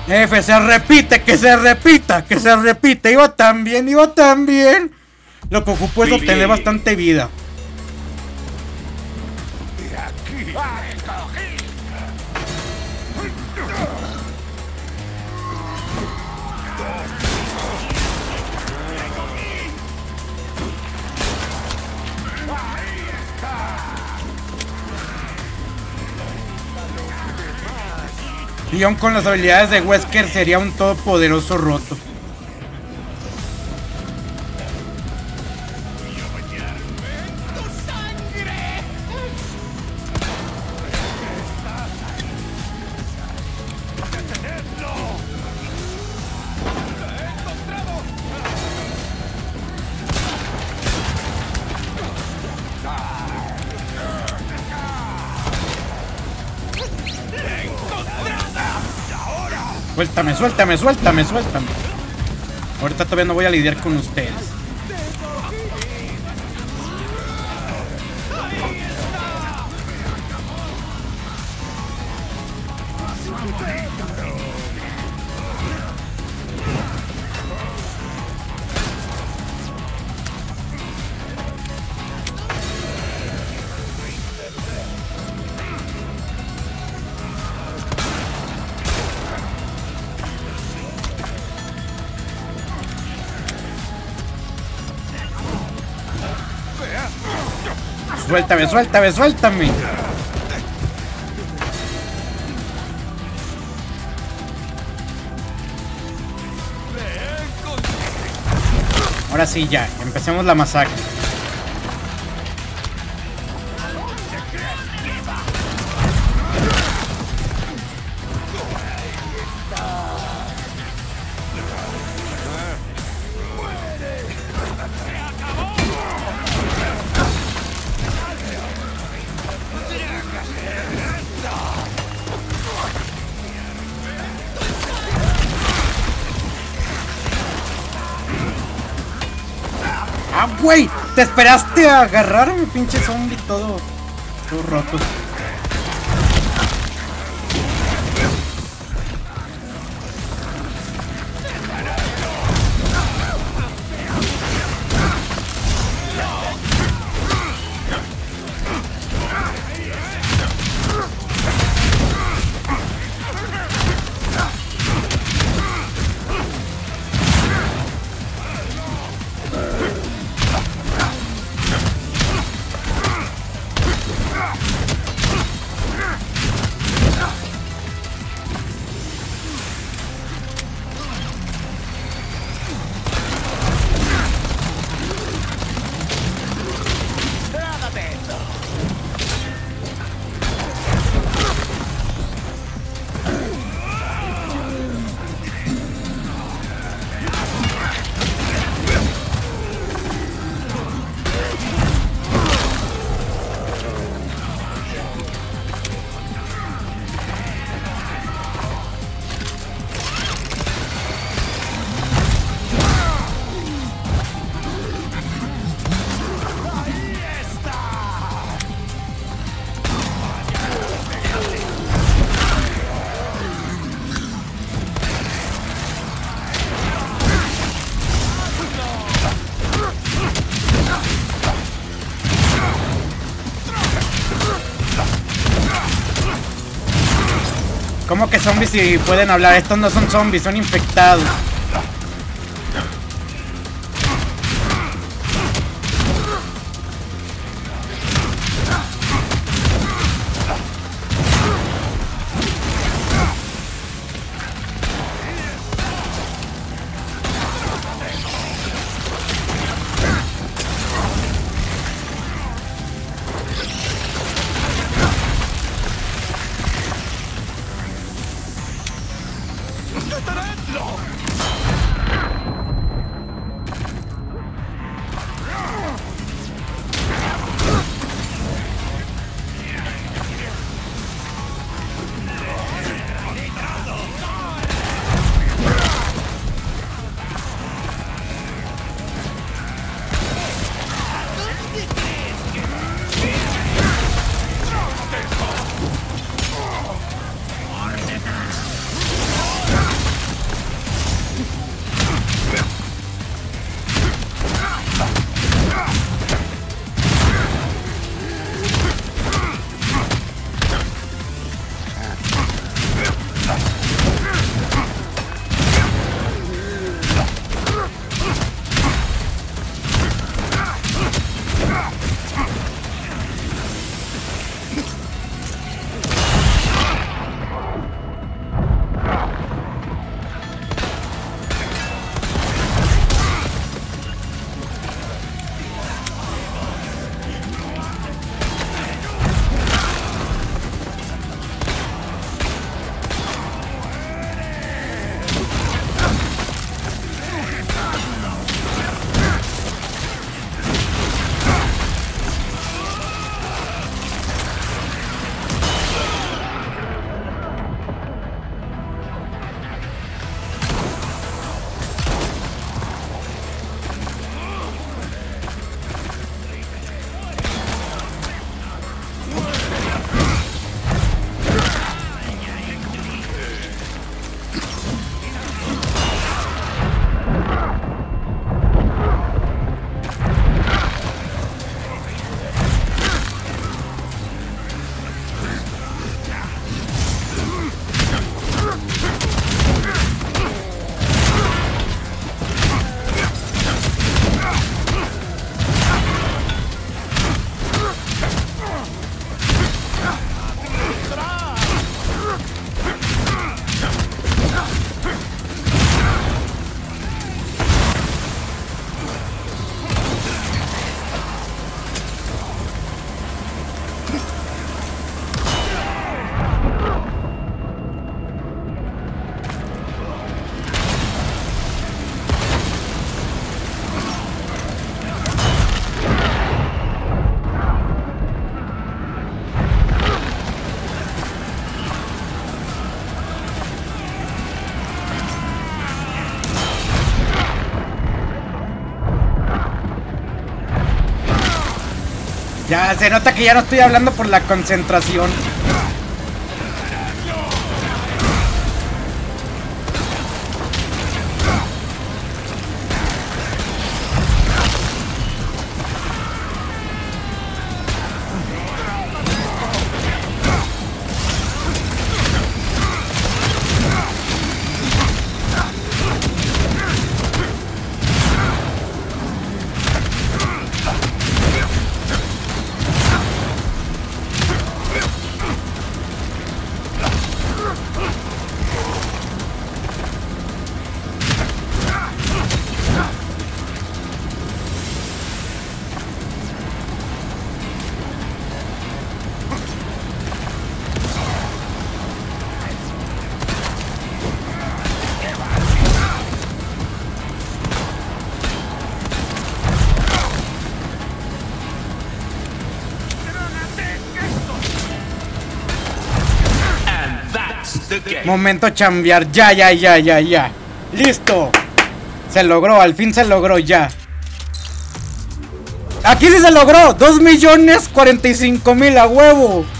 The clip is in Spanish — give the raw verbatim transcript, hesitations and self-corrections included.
F, se repite, que se repita, que se repite. Iba tan bien, iba tan bien. Lo que ocupo es obtener bastante vida. Leon con las habilidades de Wesker sería un todopoderoso roto. Suéltame, suéltame, suéltame, suéltame. Ahorita todavía no voy a lidiar con ustedes. Suéltame, suéltame, suéltame. Ahora sí, ya, empecemos la masacre. ¡Ah, güey! ¿Te esperaste a agarrarme, pinche zombie todo, todo roto? ¿Cómo que zombies si pueden hablar? Estos no son zombies, son infectados. Ah, se nota que ya no estoy hablando por la concentración. Momento chambear, ya, ya, ya, ya, ya. Listo. Se logró, al fin se logró ya. Aquí sí se logró. Dos millones cuarenta y cinco mil a huevo.